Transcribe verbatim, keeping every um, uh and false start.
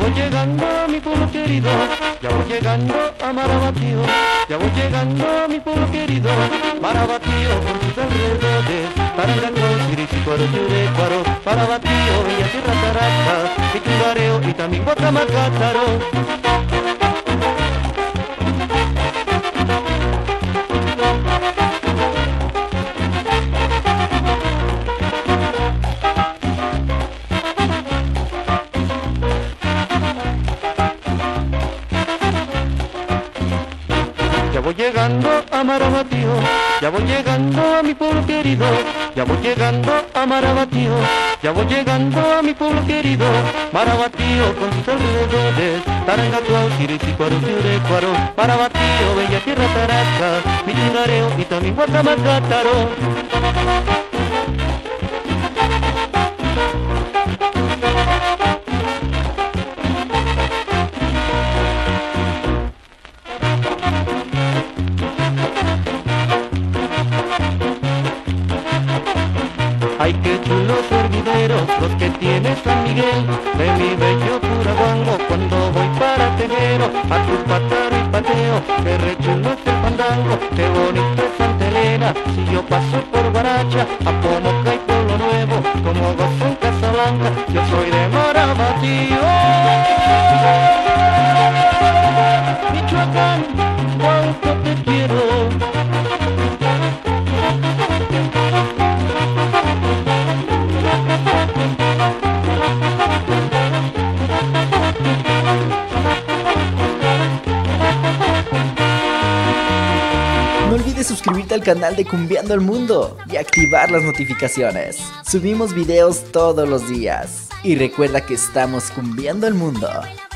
voy llegando a mi pueblo querido, ya voy llegando a Marabatío, ya voy llegando a mi pueblo querido, Marabatío con sus alrededores, Tarangaco, Siricicuaro, Churecuaro, Marabatío, Bella Tierra Taraca, y Tungareo y también Guacamacátaro. Ya voy llegando a Marabatío, ya voy llegando a mi pueblo querido, ya voy llegando a Marabatío, ya voy llegando a mi pueblo querido, Marabatío con sus alrededores, Tarangacuao, Siricicuaro, Churecuaro, Marabatío, Bella Tierra Taraca, mi Tungareo y también Guacamacátaro. Ay, qué chulos hervideros los que tiene San Miguel, de mi bello Puraguango cuando voy para Tejero, a tu pataro y pateo, qué re chulo es el fandango, qué bonito es Santa Elena, si yo paso por Baracha, a Pomoca y Pueblo Nuevo, como gozo en Casablanca, yo soy de Marabatío, Michoacán, cuánto te quiero. No olvides suscribirte al canal de Cumbiando el Mundo y activar las notificaciones. Subimos videos todos los días. Y recuerda que estamos cumbiando el mundo.